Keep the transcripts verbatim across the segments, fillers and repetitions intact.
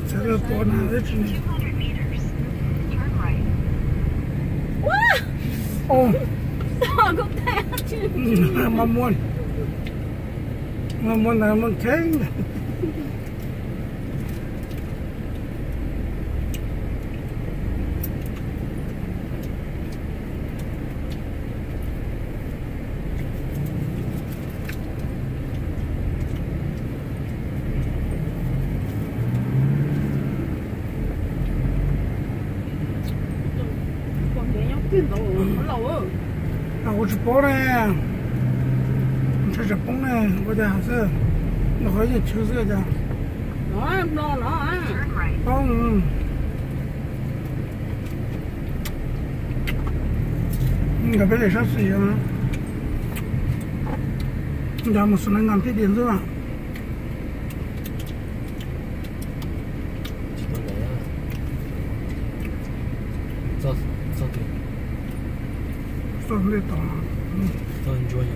这个多难的吃呢。 哇！ 哦， 我个太去。 嗯，慢慢，慢慢慢慢看的。啊，我吃饱了，你吃吃饱了，我这还是，那好像秋色的。 啊，老老啊。 饱嗯。你看别来少吃一样。你家没事能按屁点子嘛？ 早早点。 早点到，嗯。 早点join。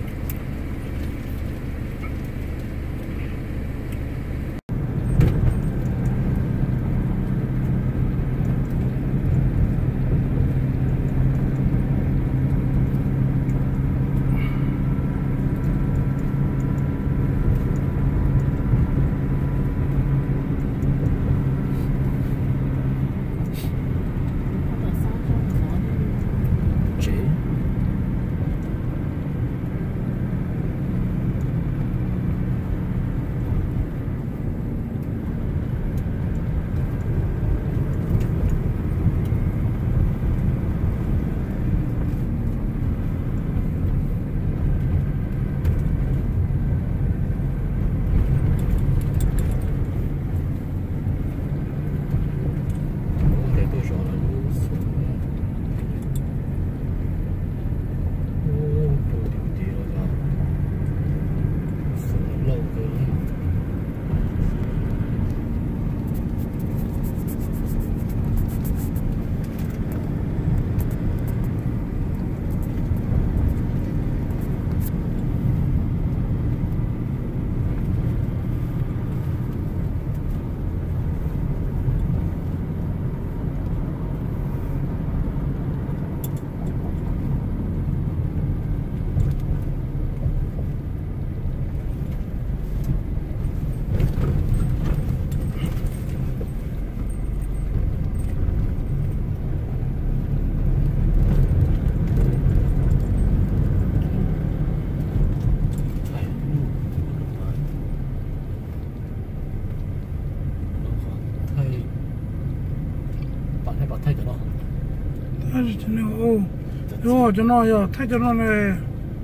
但是真的哦，哟，就那样，太就那嘞，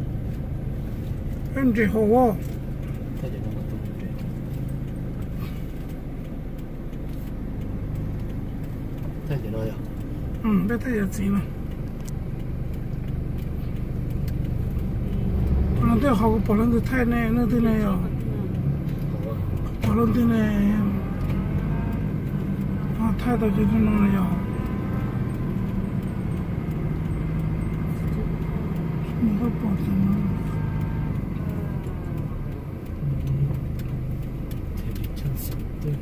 很最好哦。 太就那么多。太就那样。 嗯，别太要紧了。那对好个保人的太呢，那对呢呀，保人的呢，啊，太到就是那了呀。那个保证啊。 体力真是对。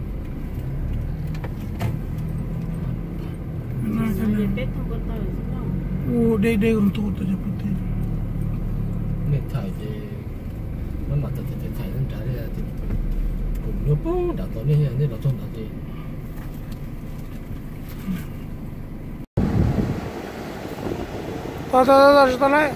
那个呢？我这这种多的就不对。 那太的，那嘛，太太太太人家的，公牛包打到那些那老种打的。 到到到到，知道嘞。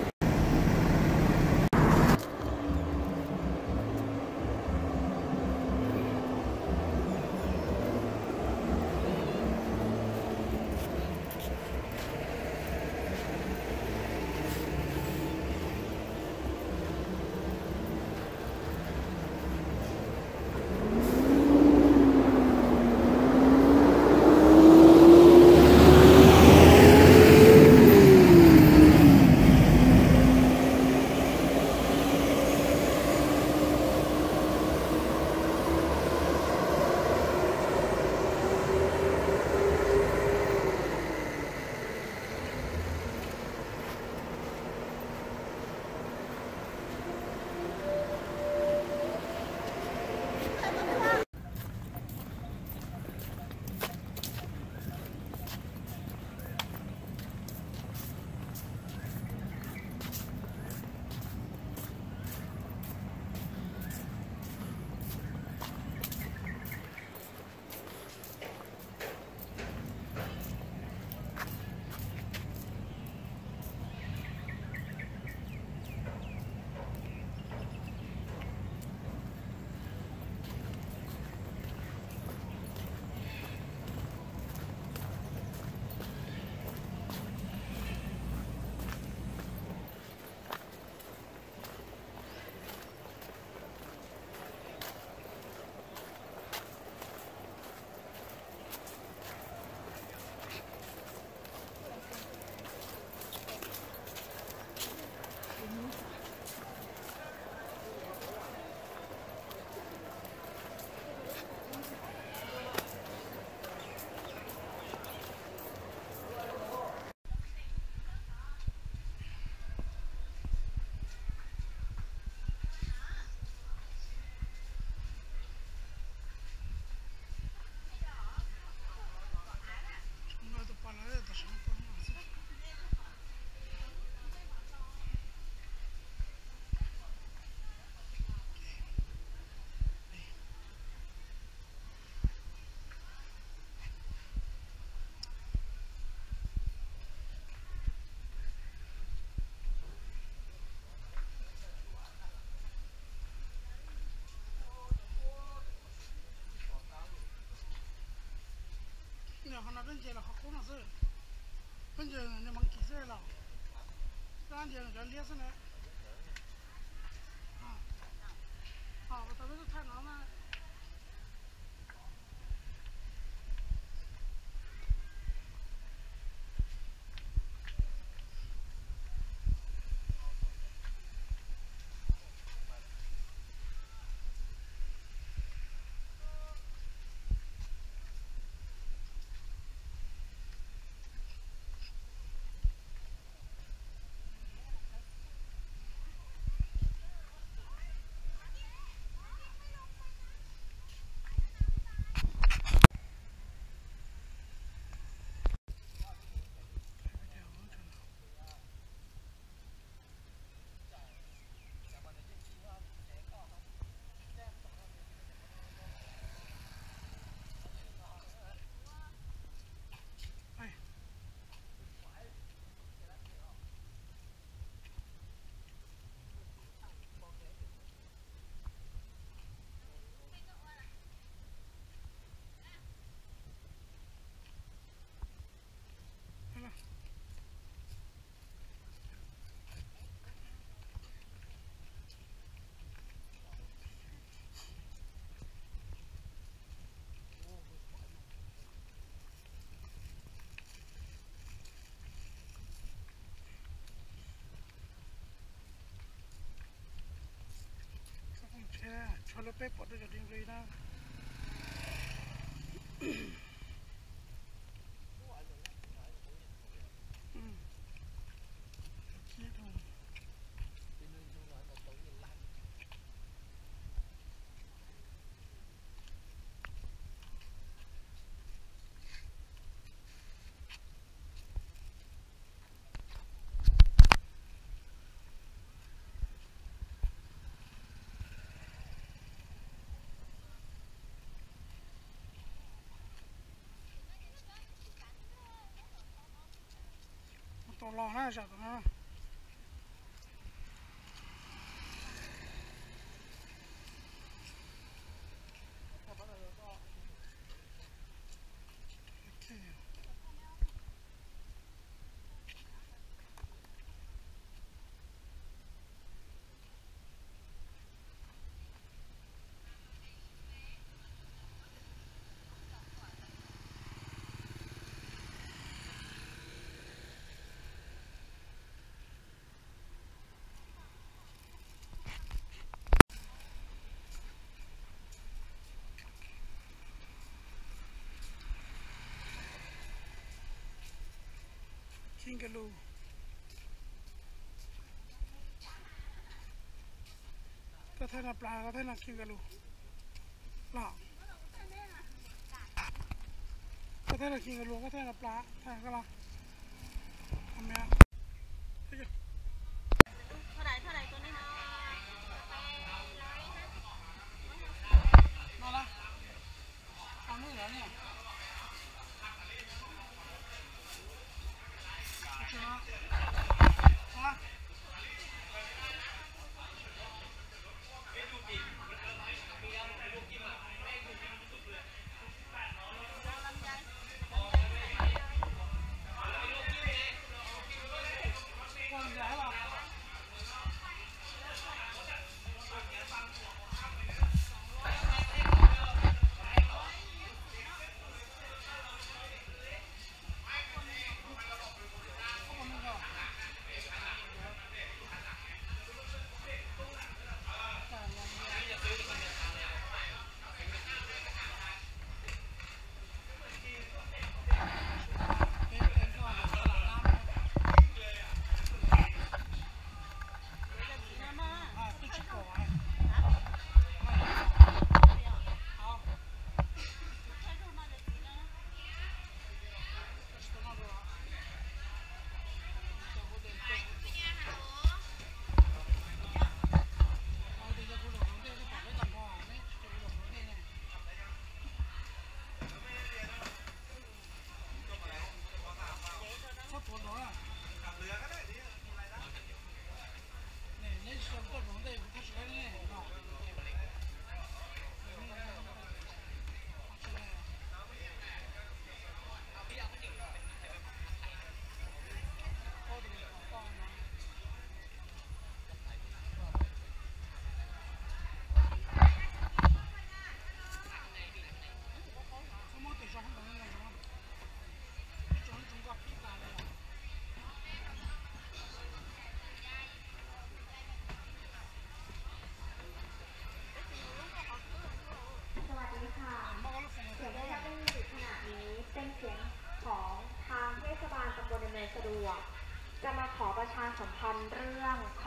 本就你忙几岁了？三点人练上来。啊，好，我咱们是太难了。cho nó bếp bỏ được cái gì đó to lo ha sao đó King Kalu có thể là pla có thể là King Kalu lọ có thể là King Kalu có thể là pla thay cái lọ làm mẹ thấy chưa เท่าไหร่เท่าไหร่ตัวนี้นะมาละเอาหนึ่งแล้วเนี่ย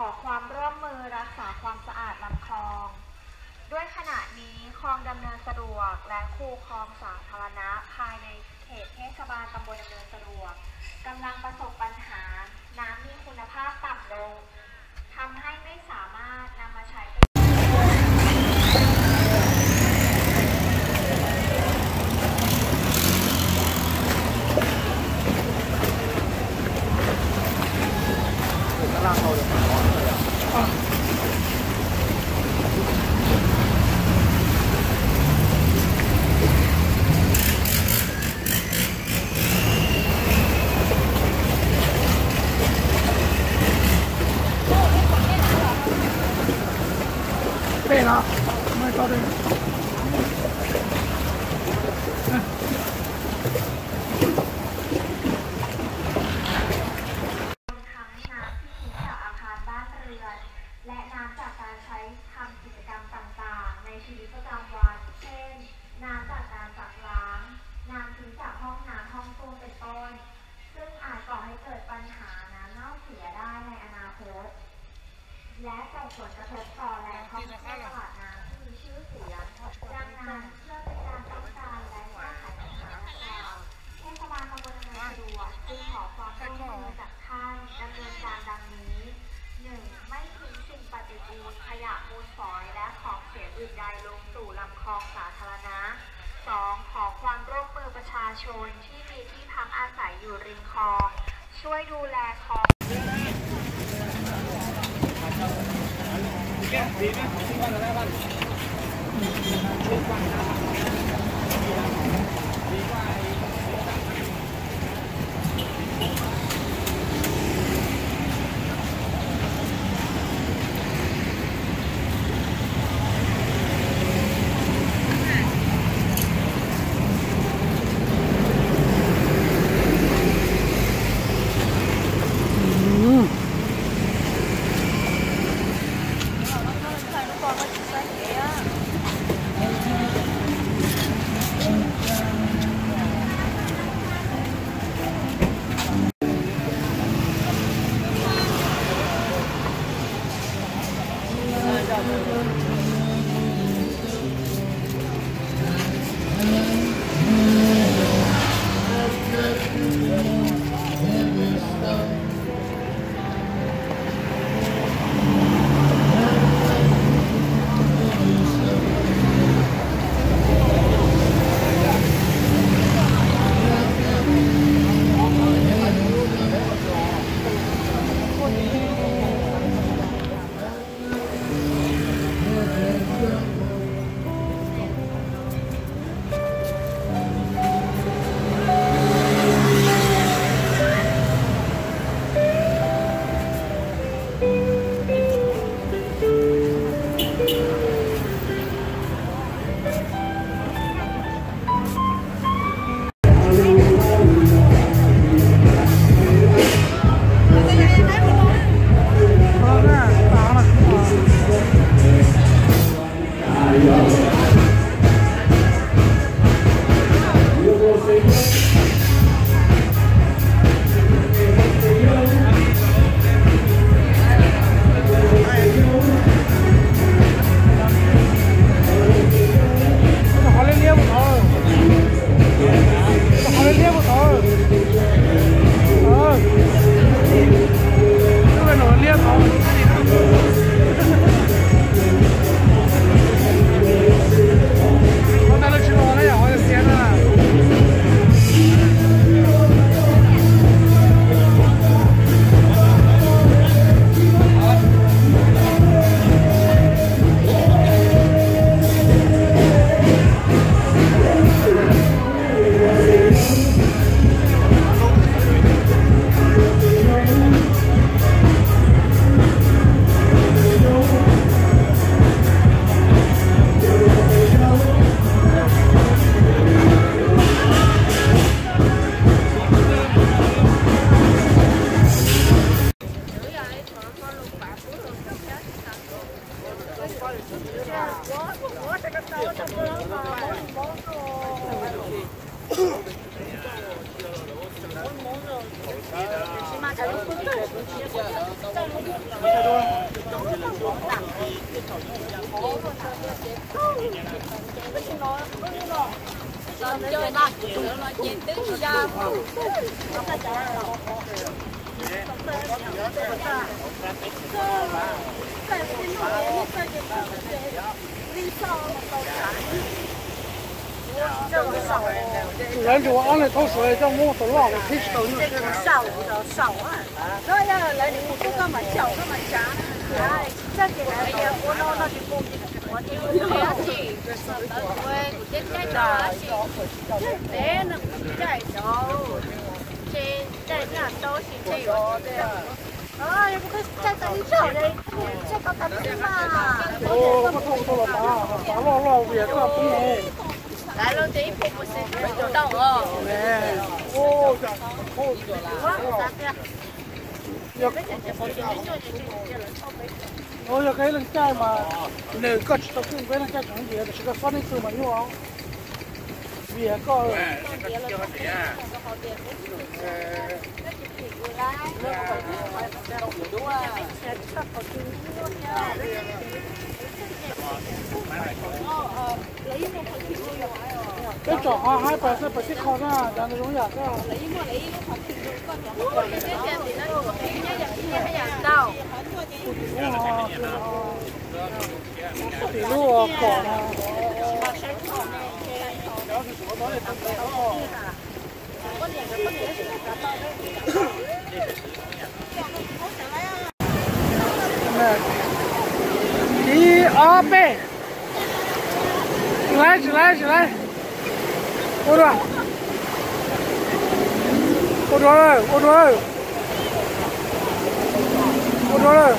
ความร่วมมือรักษาความสะอาดลำคลองด้วยขณะนี้คลองดำเนินสะดวกและคูคลองสาธารณะภายในเขตเทศบาลตำบลดำเนินสะดวกกำลังประสบปัญหาน้ำมีคุณภาพต่ำลงทำให้ไม่สามารถนำมาใช้เป็น对了，没搞对。 ทั้งน้ำที่ทิ้งจากอาคารบ้านเรือนและน้ำจากการใช้ทำกิจกรรมต่างๆในชีวิตประจำวันเช่นน้ำจากการซักล้างน้ำทิ้งจากห้องน้ำห้องส้วมเป็นต้นซึ่งอาจก่อให้เกิดปัญหาน้ำเน่าเสียได้ในอนาคตและส่งผลกระทบต่อแหล่งท่องเที่ยวตลาดน้ำที่มีชื่อเสียงดังนั้นเพื่อเป็นการป้องกันและแก้ไขปัญหาดังกล่าวเทศบาลตำบลดำเนินสะดวกจึงขอความร่วมมือจากท่านดำเนินการดังนี้ หนึ่ง. ไม่ทิ้งสิ่งปฏิกูลขยะมูลฝอยและของเสียอื่นใดลงสู่ลำคลองสาธารณะ สอง. ขอความร่วมมือประชาชนที่มีที่พักอาศัยอยู่ริมคลองช่วยดูแลคลอง chơi ba kiểu là chiến tích ra 人就往那头水，这木头浪可以收进去。 少的少啊，那要来你不干嘛叫干嘛加？哎，这给来的我那那就不我就不要去，就是对，我今天早去，对，那不在走，现在那都是这个的。啊，也不可以再等一下嘞，这个干嘛？ 哦，不错不错了，打打浪浪也算不容易。 来了这一步不是没做到哦。 哎，哦，这哦，我要给人家嘛，那个吃到更给人家中间的，是个啥的事嘛，有啊。别个。cái chỏ hai phải sẽ phải cái khó ra là nó giống nhạt ra thì lúc cỏ đi ở bên lại lại lại ô rồi ô rồi ô rồi ô rồi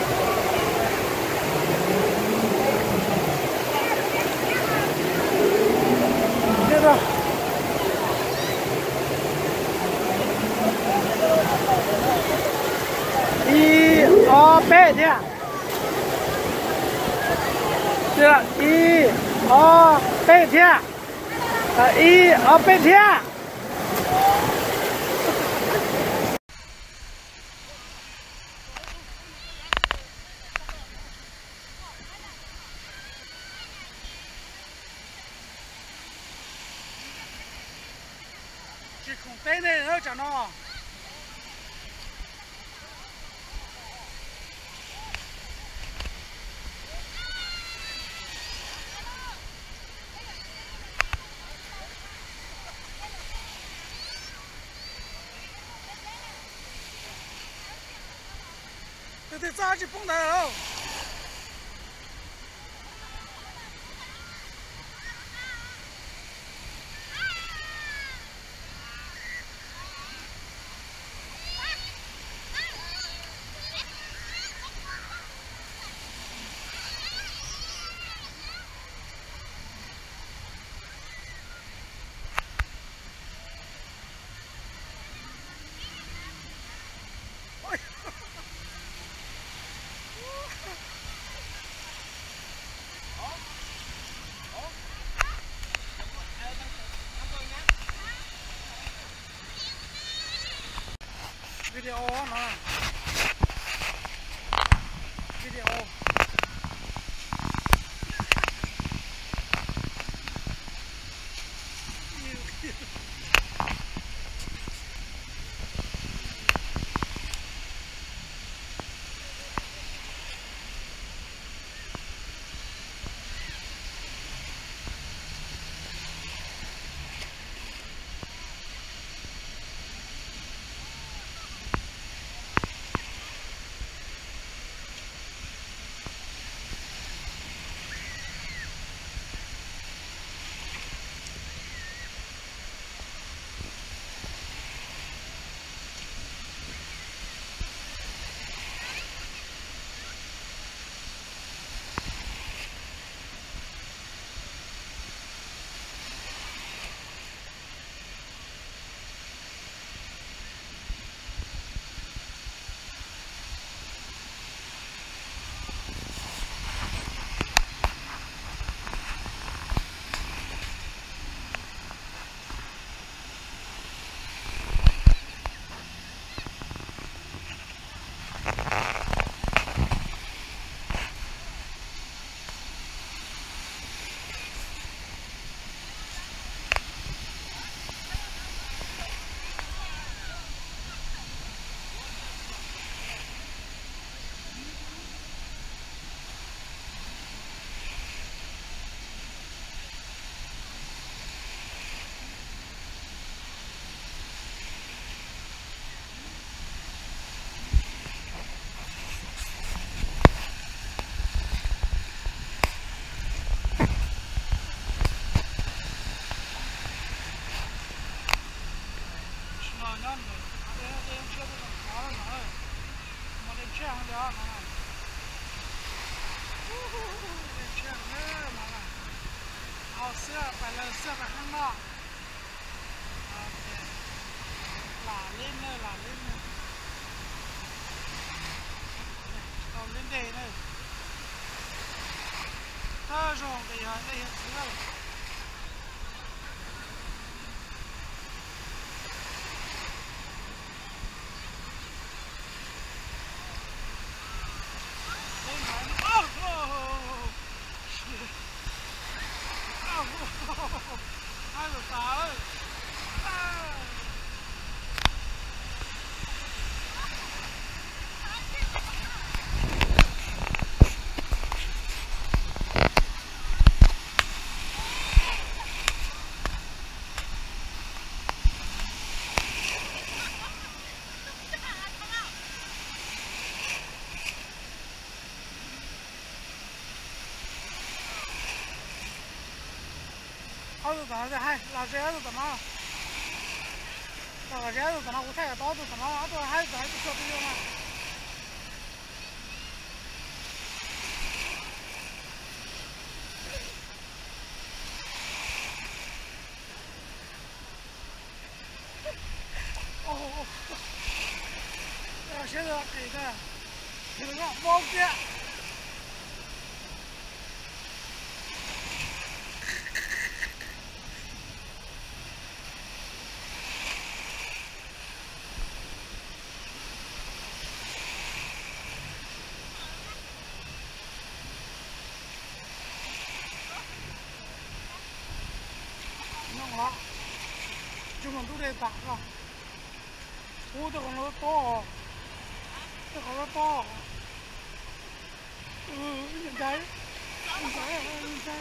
đi rồi đi ở bên nha đi ở bên nha一二半天。这空白的人讲呢。这咋去蹦的了？video nó video สื้อแบบข้างนอกโอเคหลาเล่นเลยหลาเล่นเลยเอาเล่นเดย์เลยถ้าจงไปหาได้เห็นเสื้อhai mươi sáuเอาตัวนั้นจะให้เราเจ้าตัวนั้นเราเจ้าตัวนั้นกูใช้กับตัวตัวนั้นเอาตัวให้ตัวให้ตัวช่วยพี่มาโอ้โหเราเชื่อเรา给的ถึงก็มองเจ้า了，就往都得打了。我这个老大，这个老大，嗯，应该，应该，应该。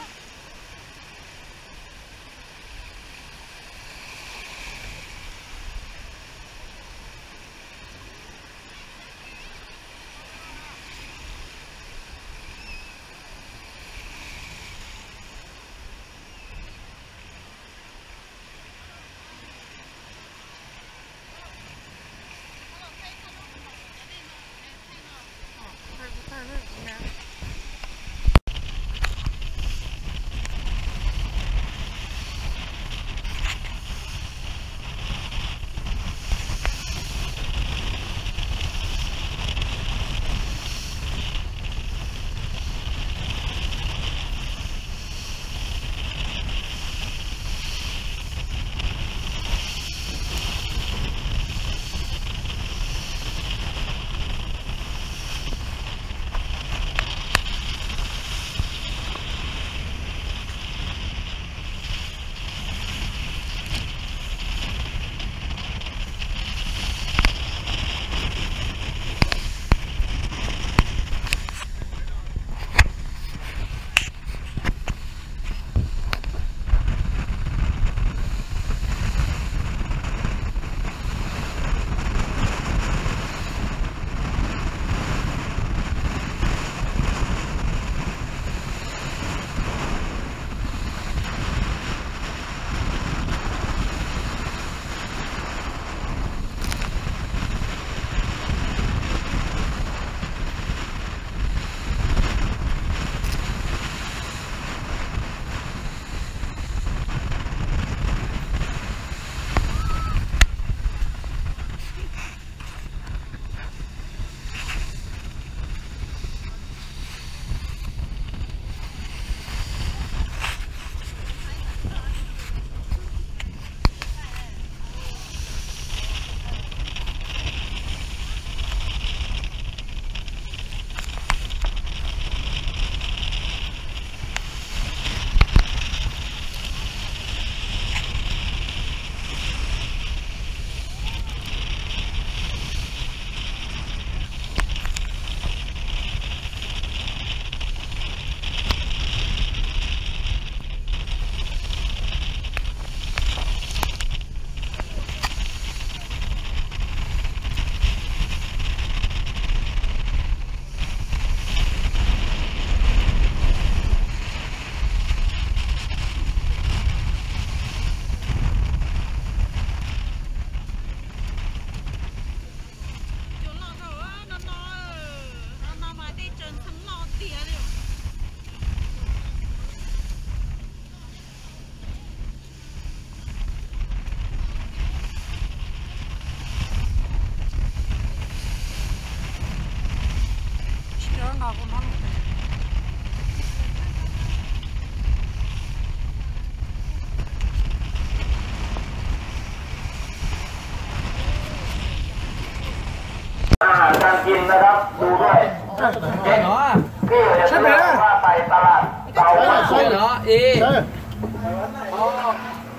อาหารการกินนะครับดูด้วยเก่งเหรอพี่ใช่ไหมว่าไปตลาดเก่าใช่เหรอเออเป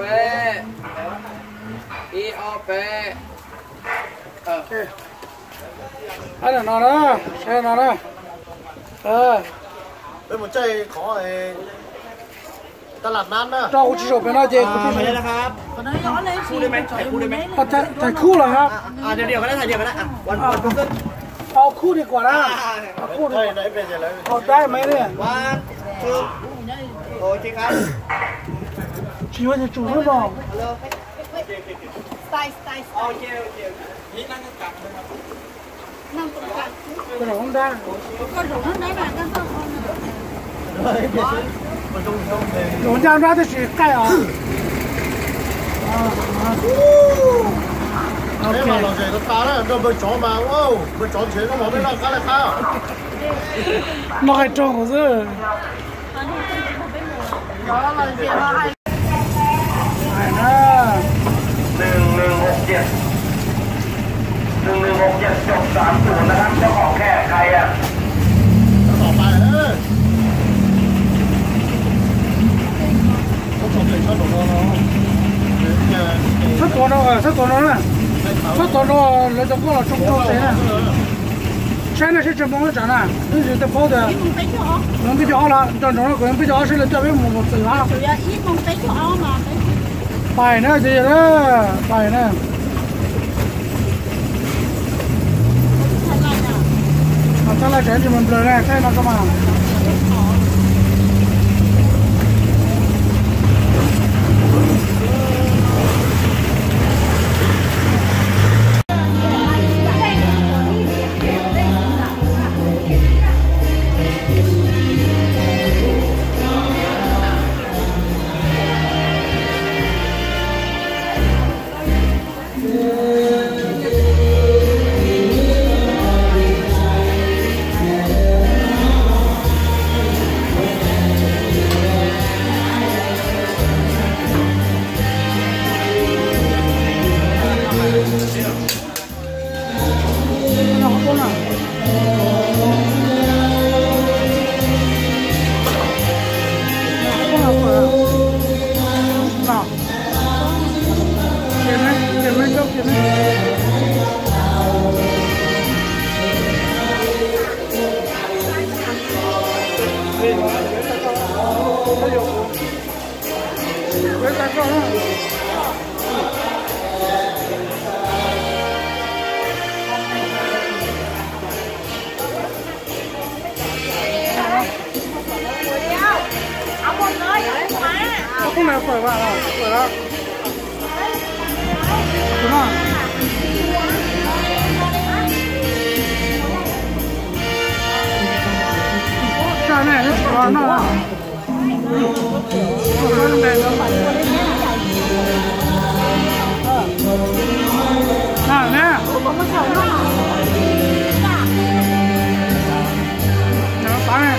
เออเปเออ哎，哪呢？哎，哪呢？呃， 你們真係講係ตลาดนั้นนะ照顧至少俾那姐， ไม่ได้นะครับคู่ได้ไหมถ่ายคู่ได้ไหม啊，ถ่ายถ่ายคู่เหรอครับอ่าเดี๋ยวเดี๋ยวก็ได้ถ่ายเดี๋ยวก็ได้อ่ะวันวันก็ขึ้นเอาคู่ดีกว่านะเอาคู่ดีไหนเป็นยังไงเอาได้ไหมเนี่ยวันคือโอเคครับ请问你主任吗 style style โอเคโอเคนี่นั่งกันกลับนะครับนั่งกันกลับกระโดดได้ก็โดดได้แบบนั้นก็有这样抓的是盖啊！啊啊！ 你話落嚟個價咧，都咪撞嘛？哇，咪撞錢都冇得啦，加嚟加。 那還撞我是？哎呀！ หนึ่งหนึ่งหกเจ็ดหนึ่งหนึ่งหกเจ็ดจบสามศูนย์นะครับเจ้าของแค่ใครอ่ะต่อไปเออ他多少个？他多少人？他多少？那就过了，中国谁呢？现在是真帮我站了，那是在跑的。能比较好了，这中了跟比较好是了，这边没没走啊。 对呀，一蒙比较好嘛。 摆呢，这个摆呢。啊，咱来这你们不来，看那干嘛？không này khỏe bạn à, khỏe lắm. Đúng không? Cái này nó khỏe nó à? Cái này nó phải nào nè. Nó phá này.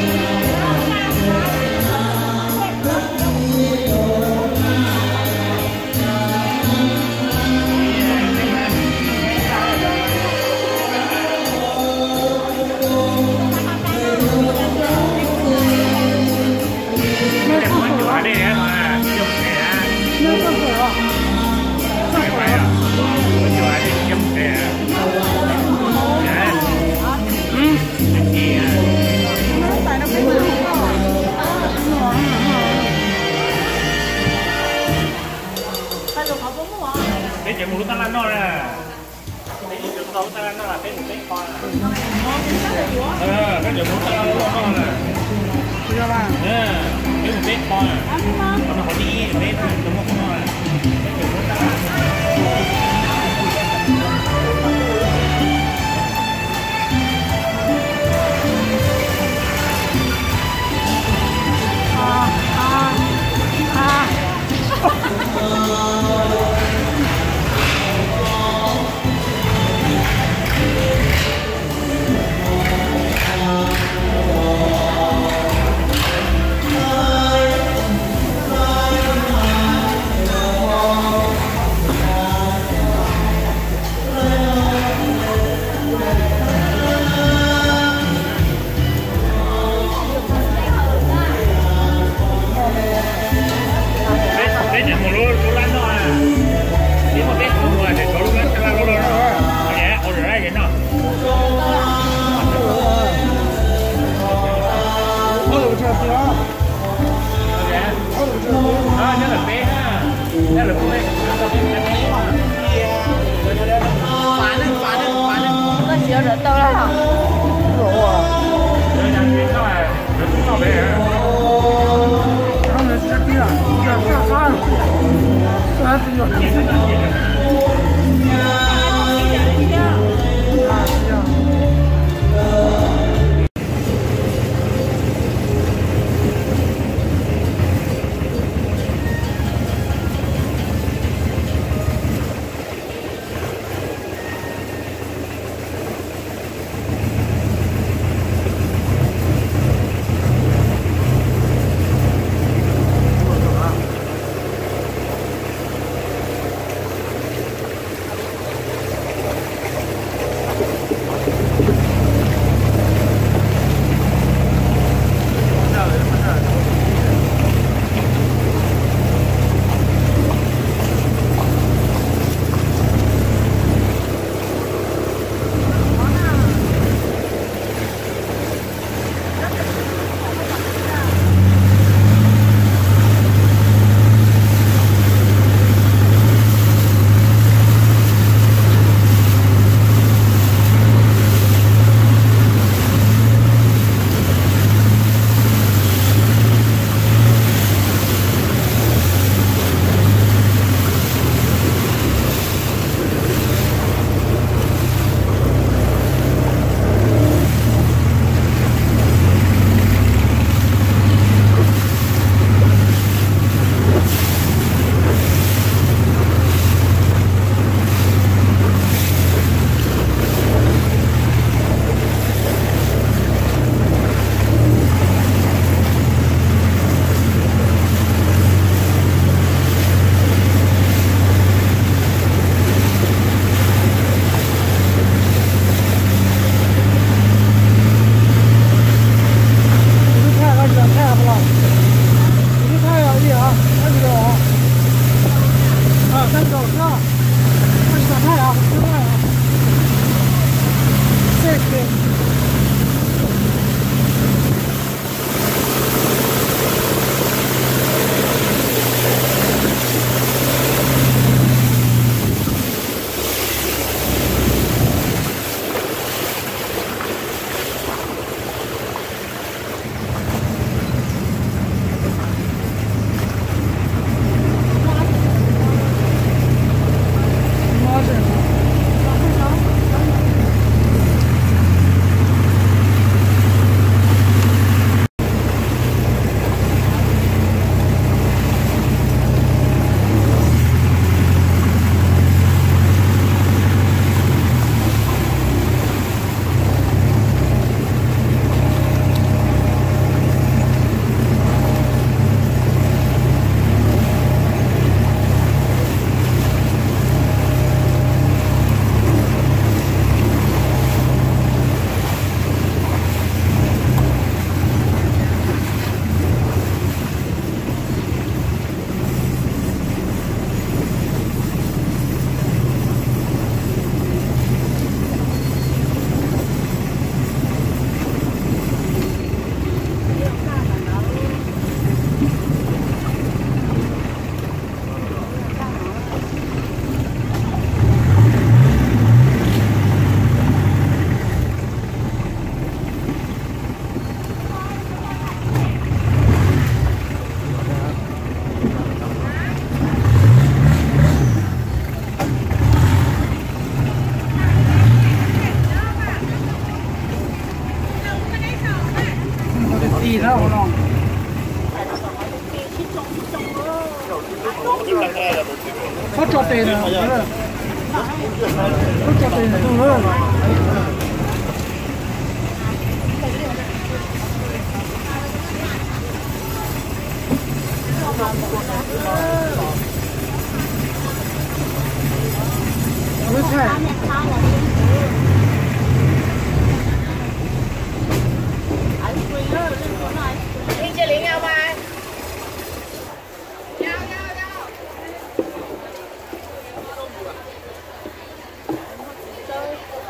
Cái mũ tala nó nè, cái mũ tala nó là cái mũ cái con à. Ờ, cái mũ tala nó nè. Chưa ba. Nè, cái mũ cái con à. Nó có đi, cái đúng không con à. Cái mũ tala. À, à, à. 小点啊。 啊，那是白哈，那是白， 反正反正反正，那些人都来了。 人家去上来，人上白人。 他们是对啊，这这啥了？这还是要。 เขาจอดเตะนะเขาจอดเตะนะตรงนั้นไม่ใช่冰淇淋要吗？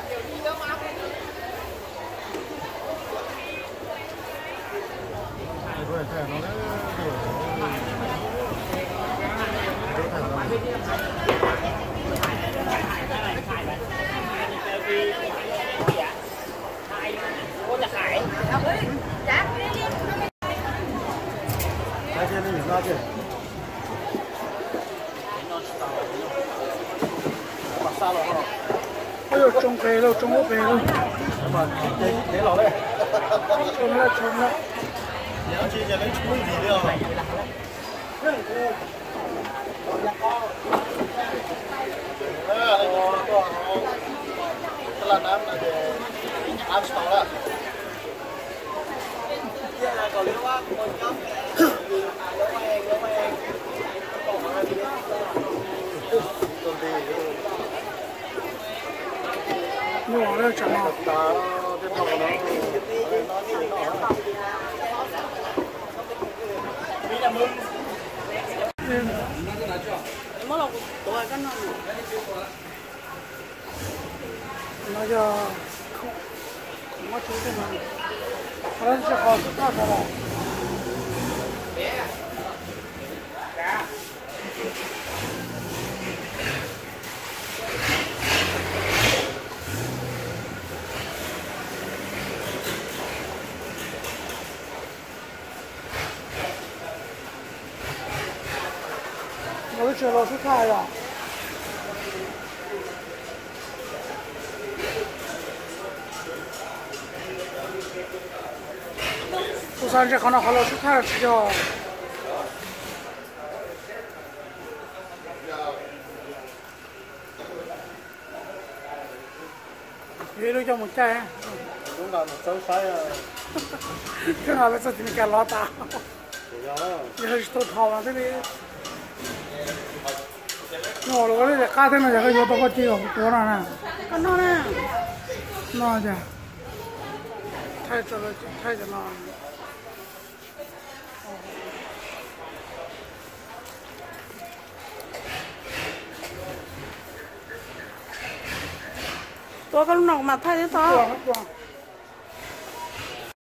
啊， 哎呦，中肥了，中我肥了， mà để để lò đây 冲了冲了。 了解就能冲底了。啊，那个多好，这拉南那个安上了。这那个刘啊，我讲，刘啊，刘啊，搞嘛的？ 你往那整啊？ 打这跑了。 那叫空空车的嘛，反正是好大车了。我的车老是开呀。 不算是可能好老师看了吃掉。别的叫么干？ 勇敢走开呀！ 这哪来自己干老大？你还是都掏完这里。我了，我这家庭那这个要多个几个多了呢？干啥呢？那去，太热了，太热了。 ตัวก็ลูกน้องมาไทยได้ต่อ